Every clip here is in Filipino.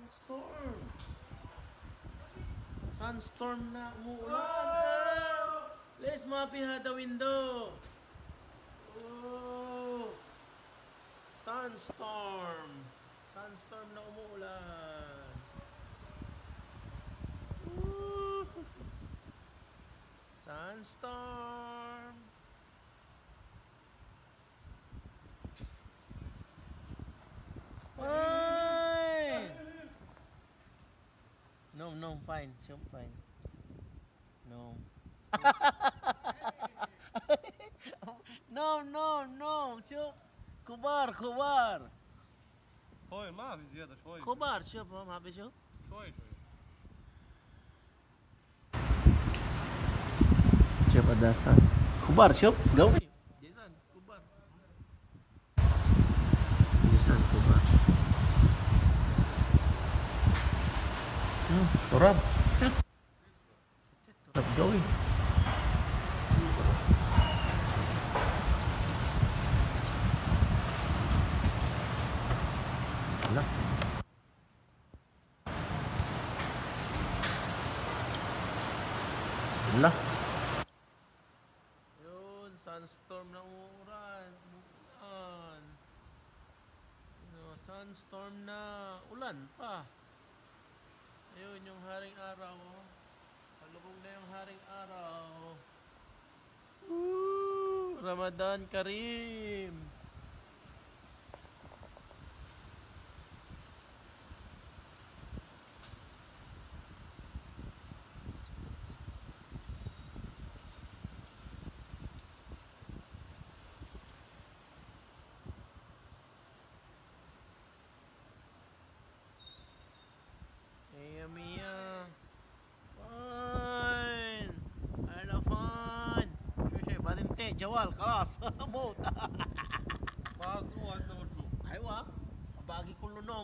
Sunstorm. Sunstorm na umuulan. Let's mopping at the window. Oh. Sunstorm. Sunstorm na umuulan. Sunstorm. Fine. No, fine. Sure, fine. No. No. Sure. Kubar. شوي ما في زيادة شوي. كبار شوف ما في شوف. شوي. شوف الداستان. كبار شوف قوي. جيسان كبار. تراب. تراب قوي. لا. لا. Yun, sunstorm na umuulan. Sunstorm na ulan pa. Ayun yung haring araw. Palubog na yung haring araw. Ramadan Karim. Mia. Fine. أنا فان. شو بعدين انتهي جوال خلاص موت. بعد هو عندنا مرشوق. أيوة. باقي كله نوم.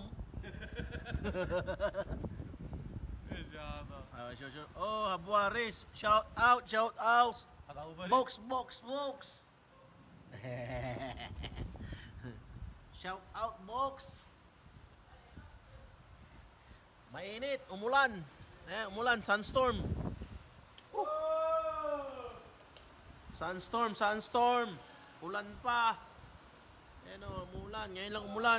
ايش هذا؟ أيوة شو. أوه أبو واريس. shout out. هذا أبو بريء. Box. Shout out box. Mainit, umulan. Umulan, sunstorm. Sunstorm. Ulan pa. Ayan o, umulan. Ngayon lang umulan.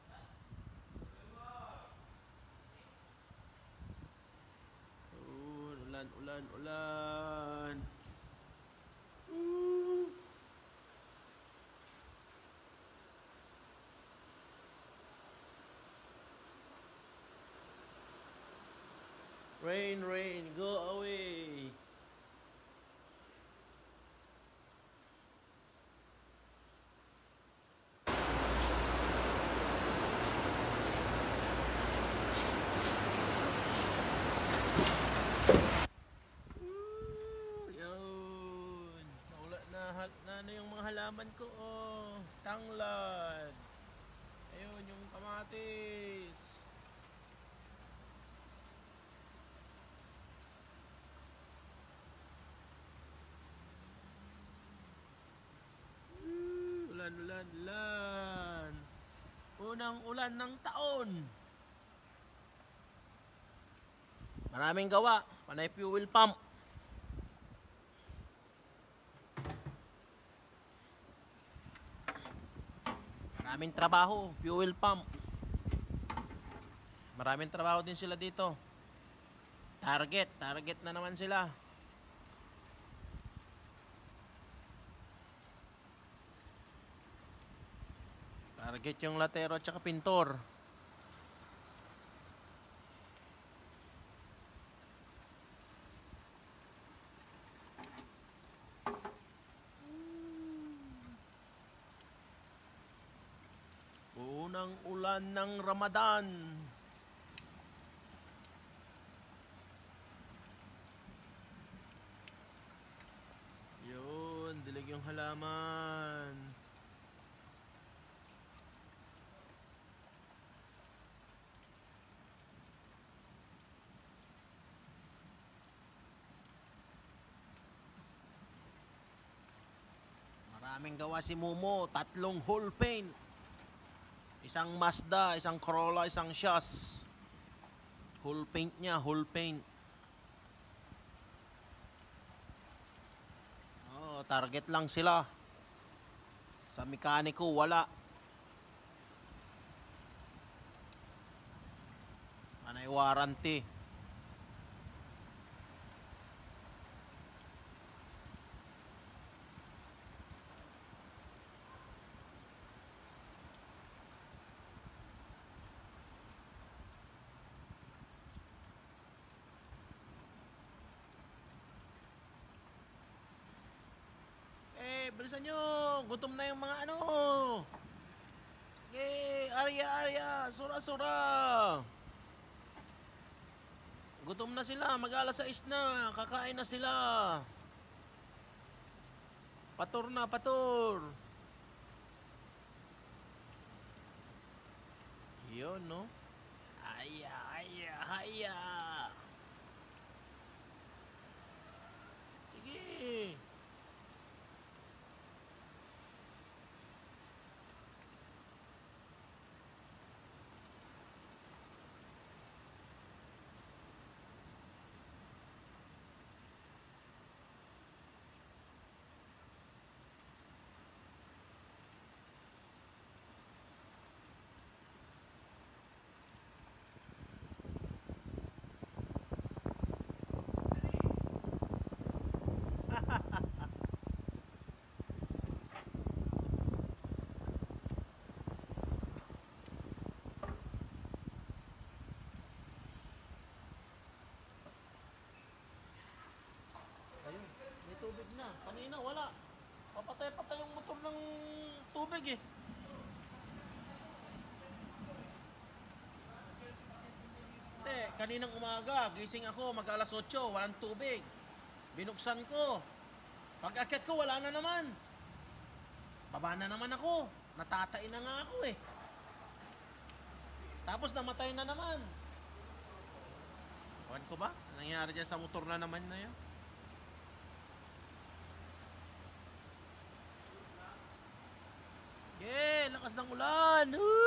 Ulan. Rain, go away. Yun. Wala na yung mga halaman ko. Oh. Tanglad. Ayun, yung kamatis. Ulan. Unang ulan ng taon. Maraming gawa. Panay fuel pump. Maraming trabaho. Fuel pump. Maraming trabaho din sila dito. Target na naman sila. Target yung latero at saka pintor. Unang ulan ng Ramadan. Yun, dilig yung halaman. Maraming gawa si Momo, 3 whole paint. Isang Mazda, isang Corolla, isang Shas. Whole paint niya, whole paint. Oh, target lang sila. Sa mekaniko wala. Anay warranty. Bilisan nyo. Gutom na yung mga ano. Arya, sura. Gutom na sila. Mag-alas 6 na. Kakain na sila. Patur na, patur. Yun, no? Haya. Sige. Ayun, may tubig na. Kanina wala. Papatay-patay yung motor ng tubig eh. Hindi, kaninang umaga, gising ako, mag-alas 8, walang tubig. Binuksan ko. Pag-akyat ko, wala na naman. Baba na naman ako. Natatain na nga ako eh. Tapos namatay na naman. Ewan ko ba? Anong nangyari dyan sa motor na naman na yun? Lakas ng ulan.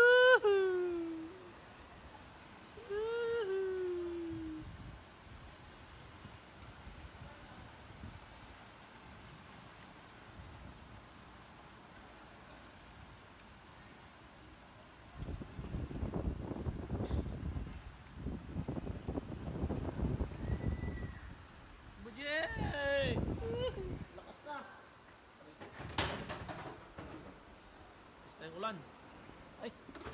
Bujay! Lakas na. Lakas na yung ulan. Ay!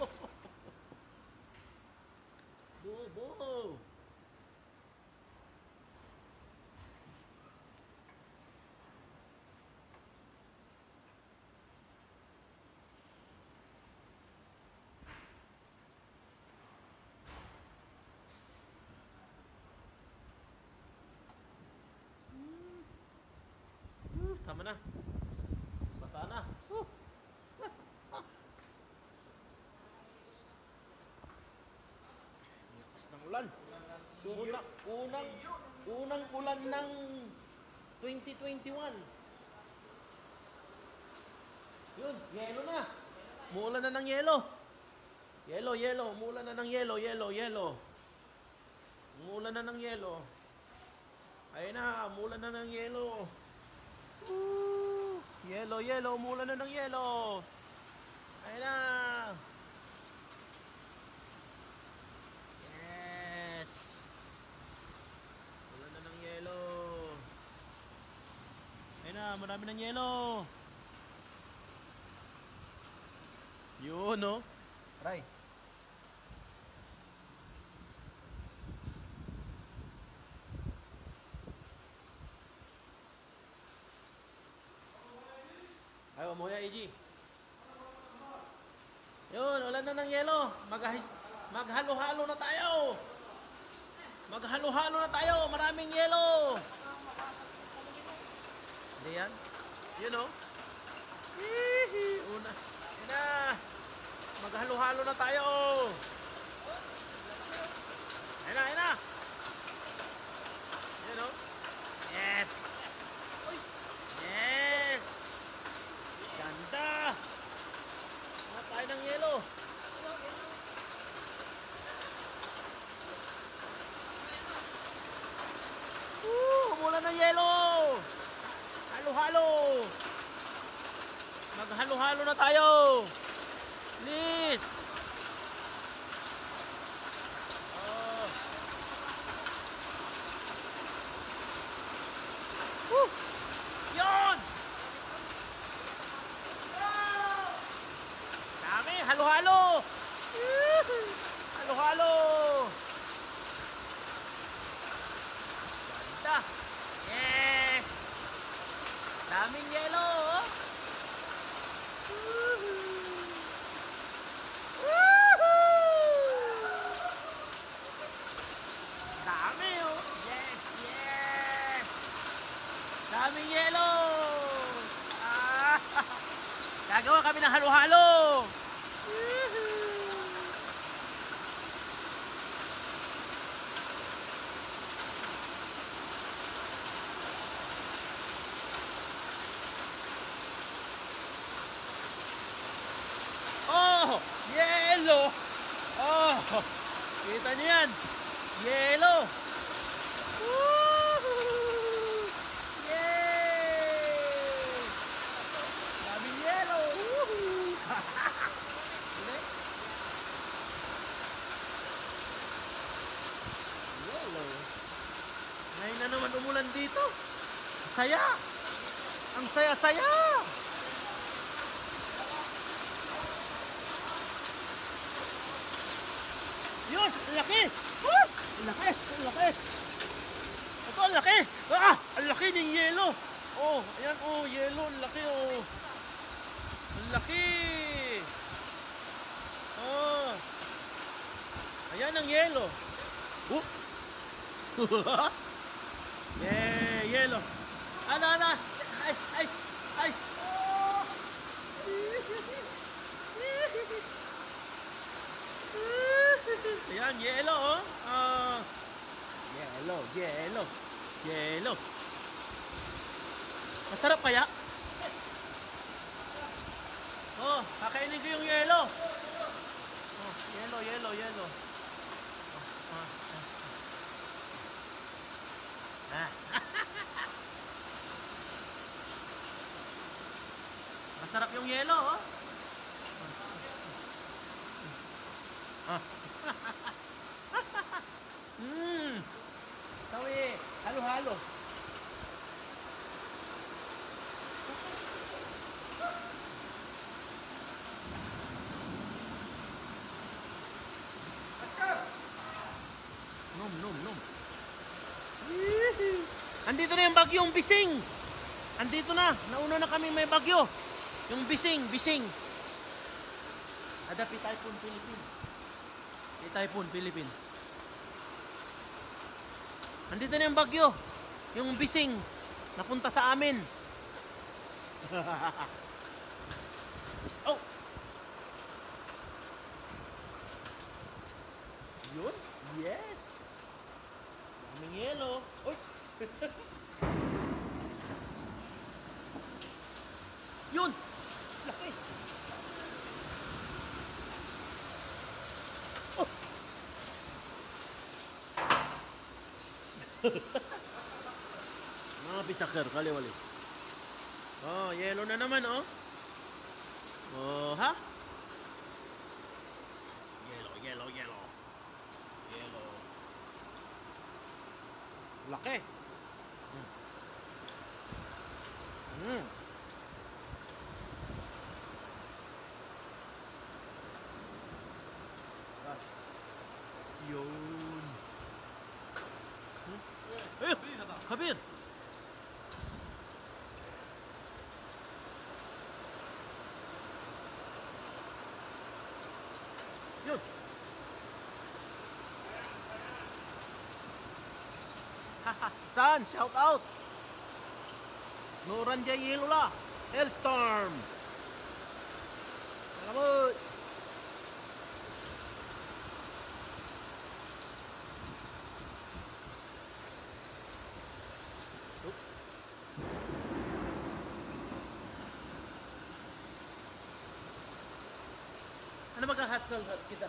Bobo! Tama na. Basa na. Lakas ng ulan. Unang ulan ng 2021. Yun, yelo na. Muulan na ng yelo. Yelo. Umuulan na ng yelo. Umuulan na ng yelo. Ayun na, umuulan na ng yelo. Yelo, umuulan na ng yelo. Ayun na. Yes. Umuulan na ng yelo. Ayun na, marami ng yelo. Yun, no? Aray. Ay, mamuya, EG. Yun, ulan na ng yelo. Maghalo-halo na tayo. Maghalo-halo na tayo. Maraming yelo. Hindi yan? Yun, no? Una. Yun na. Maghalo-halo na tayo. Ayun na. Yun, no? Yes. Yes. Ganda! Mga tayo ng yelo. halo-halo! Halo-halo! Ganda! Yes! Daming yelo! Oh. Dami oh! Yes! Yes! Daming yelo! Ah! Gagawa kami ng halo-halo! Oh! Yelo! Oh! Kita niyo yan! Yelo! Woohoo! Yay! Daming yelo! Woohoo! Yelo! Ngayon na naman umulan dito. Saya! Ang saya-saya! Yun! Ang laki! Woo! Ang laki! Ang laki! Ito, ang laki! Ah! Ang laki ng yelo! Oh, ayan oh, yelo, ang laki oh. Ang laki! Oh. Ayan ang yelo. Oh. Yeah, yelo. Ana. Ice, ice, ice. Oh. Ayan, yelo oh. Yelo. Masarap kaya? Oh, kakainin ko yung yelo. Oh, yelo. Masarap yung yelo oh. Sawi, halo-halo. Nom. Andito na yung bagyong Bising. Andito na. Nauna na kami may bagyo. Yung Bising. Adapi Typhoon Philippines. Andito na yung bagyo. Yung Bising. Napunta sa amin. Oh! Yun? Yes! Daming yelo. Uy! Yun! Laki! Oh! Mga pisakar, kaliwali. Oh, yelo na naman, oh. Oh, ha? Yelo. Laki. Yes. Yun. Kabir. Yun. San, shout out. Noranja Yelula, Hellstorm. Salamat. Ano mag-hustle kita?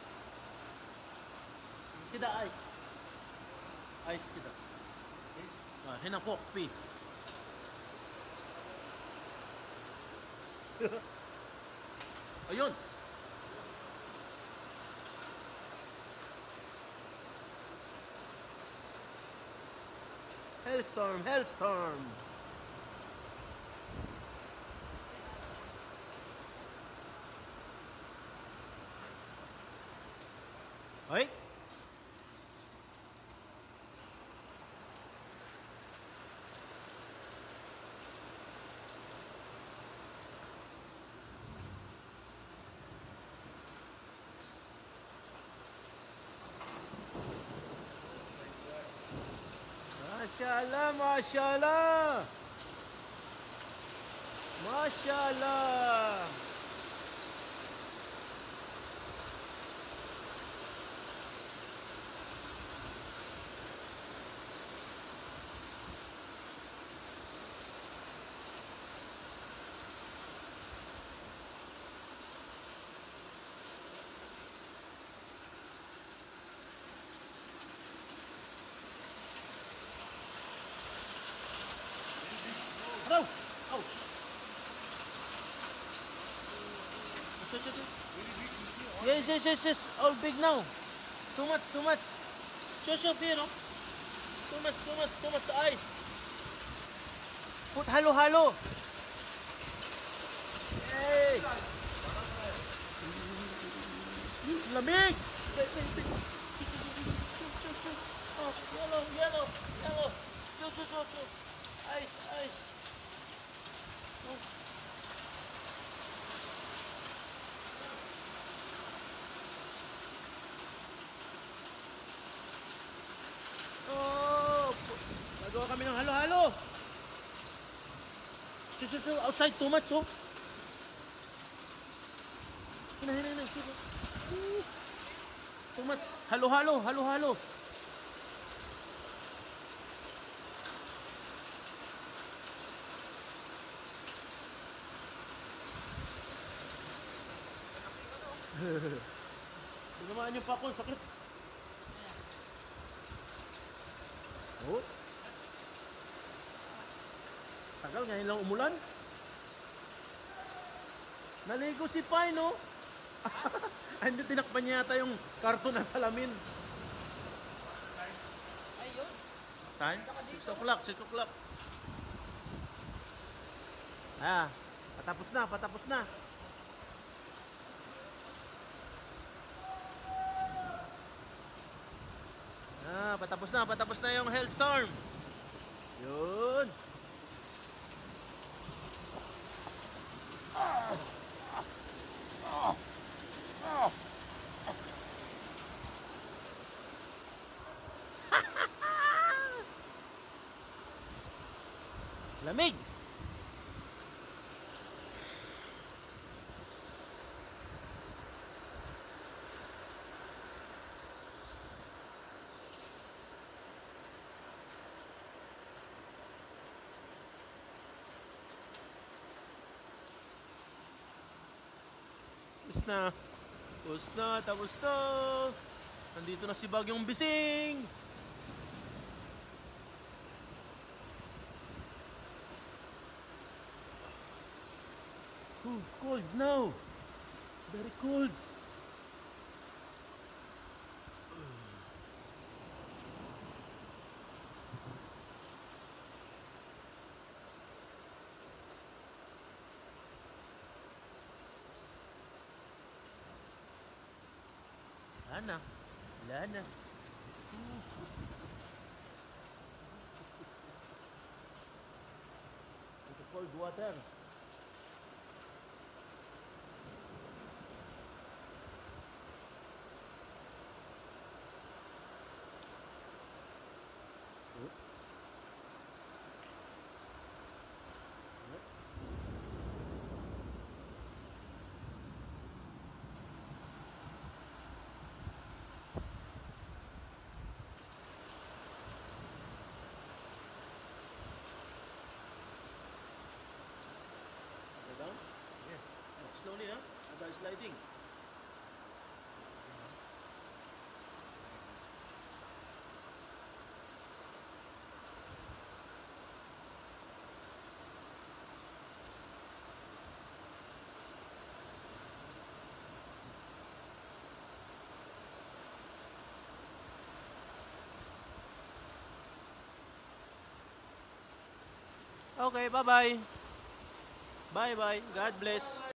Kita ice. Ice kita. Hinapok, pi. Ayun. Hellstorm. Mashallah, mashallah. Mashallah. Bro! Ouch! Yes, yes, yes, yes. All big now. Too much, too much. Show, here, no? Too much ice. Put halo. Hey! Lamig! Oh, yellow. Show. Ice. Oh. Oh! Nagawa kami ng halo-halo. Show. Outside, too much, oh. Hina. Too much. Halo-halo. Tinamaan yung pakol, sakit. Oh. Tagal, ngayon lang umulan. Naligo si Pai, no? Hindi, tinakpan niya yata yung karton na salamin. Ayun. Time? 6 o'clock. Ah, patapos na. Ah, patapos na yung hailstorm. Yun. Lamig. Tapos na. Nandito na si Bagyong Bising. Cold now. Very cold. Wala na. Ito cold water. Down? Yeah. Slowly, huh? Ada sliding. Okay, bye-bye. Bye-bye. God bless.